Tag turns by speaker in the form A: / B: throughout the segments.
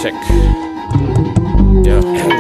A: Check. Ja.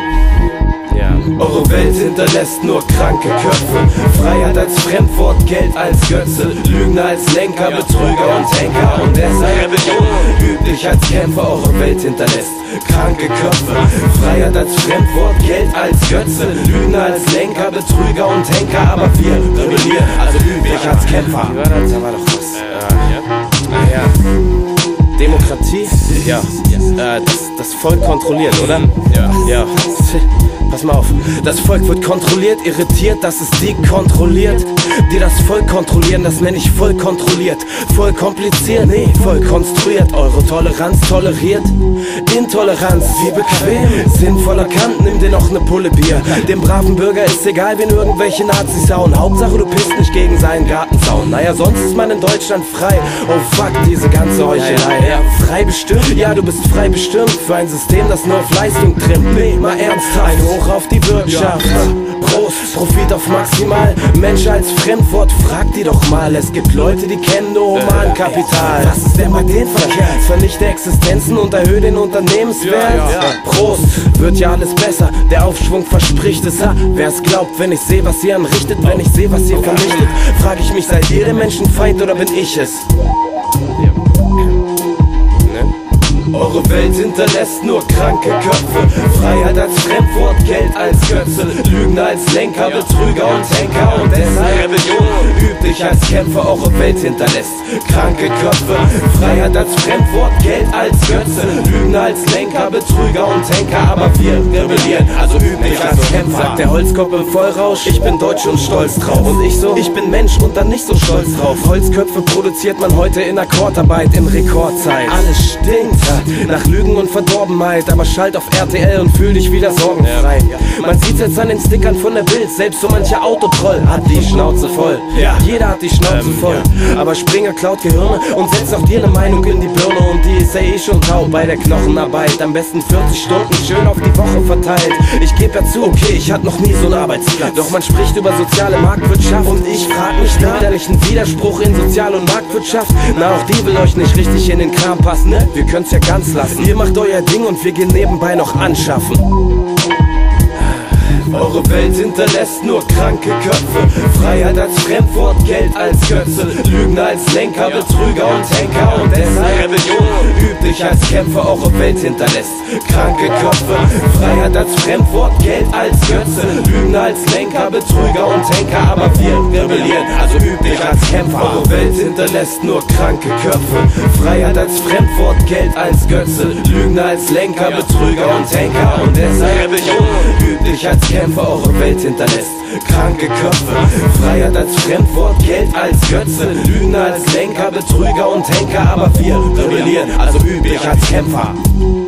B: Eure Welt hinterlässt nur kranke Köpfe. Freiheit als Fremdwort, Geld als Götze, Lügner als Lenker, Betrüger und Henker. Und deshalb Rebellion übt dich als Kämpfer. Eure Welt hinterlässt kranke Köpfe. Freiheit als Fremdwort, Geld als Götze, Lügner als Lenker, Betrüger und Henker. Aber wir rebellieren, also übt dich als Kämpfer.
A: Wie war das? Da war doch was. Naja. Demokratie? Ja. Das Volk kontrolliert, oder? Ja. Pass mal auf, das Volk wird kontrolliert, irritiert, dass es die kontrolliert. Die das Volk kontrollieren, das nenne ich voll kontrolliert. Voll kompliziert, nee, voll konstruiert. Eure Toleranz toleriert Intoleranz, wie bequem. Sinnvoller Kant, nimm dir noch ne Pulle Bier. Dem braven Bürger ist egal, wen irgendwelche Nazis hauen. Hauptsache du pisst nicht gegen seinen Gartenzaun. Naja, sonst ist man in Deutschland frei. Oh fuck, diese ganze Heuchelei. Ja, frei bestimmt? Ja, du bist frei bestimmt. Für ein System, das nur auf Leistung trimmt. Nee, mal ernsthaft, ein Hoch auf die Wirtschaft. Prost, Profit auf maximal. Mensch als Fremdwort, frag die doch mal. Es gibt Leute, die kennen nur Humankapital. Was ist denn bei denen verkehrt? Vernichte Existenzen und erhöhe den Unternehmenswert. Prost, wird ja alles besser. Der Aufschwung verspricht es. Wer es glaubt, wenn ich sehe, was ihr anrichtet, wenn ich sehe, was ihr vernichtet, frag ich mich, seid ihr der Menschenfeind oder bin ich es? Eure Welt hinterlässt nur kranke Köpfe. Freiheit als Fremdwort, Geld als Götze, Lügner als Lenker, Betrüger und Henker. Und deshalb Rebellion übt dich als Kämpfer. Eure Welt hinterlässt kranke Köpfe. Freiheit als Fremdwort, Geld als Götze, Lügner als Lenker, Betrüger und Henker. Aber wir rebellieren, also übt dich als Kämpfer. Sagt der Holzkopf im Vollrausch, ich bin deutsch und stolz drauf. Und ich so, ich bin Mensch und dann nicht so stolz drauf. Holzköpfe produziert man heute in Akkordarbeit in Rekordzeit. Alles stinkt nach Lügen und Verdorbenheit, aber schalt auf RTL und fühl dich wieder sorgenfrei. Man sieht's jetzt an den Stickern von der Bild, selbst so mancher Autotroll hat die Schnauze voll. Jeder hat die Schnauze voll, aber Springer klaut Gehirne und setzt auch dir ne Meinung in die Birne. Und die ist ja eh schon taub bei der Knochenarbeit. Am besten 40 Stunden schön auf die Woche verteilt. Ich geb ja zu, okay, ich hatte noch nie so einen Arbeitsplatz. Doch man spricht über soziale Marktwirtschaft und ich frag mich da, da nicht ein Widerspruch in Sozial- und Marktwirtschaft? Na, auch die will euch nicht richtig in den Kram passen, ne? Wir können's ja ganz lassen. Ihr macht euer Ding und wir gehen nebenbei noch anschaffen. Eure Welt hinterlässt nur kranke Köpfe. Freiheit als Fremdwort, Geld als Götze, Lügner als Lenker, Betrüger und Henker. Und deshalb Rebellion übt dich als Kämpfer. Eure Welt hinterlässt kranke Köpfe. Freiheit als Fremdwort, Geld als Götze, Lügner als Lenker, Betrüger und Henker. Aber wir rebellieren, also übt dich als Kämpfer. Eure Welt hinterlässt nur kranke Köpfe. Freiheit als Fremdwort, Geld als Götze, Lügner als Lenker, Betrüger und Henker. Und deshalb Rebellion übt dich als Kämpfer. Eure Welt hinterlässt kranke Köpfe. Freiheit als Fremdwort, Geld als Götze, Lügner als Lenker, Betrüger und Henker. Aber wir rebellieren, also üb dich als Kämpfer.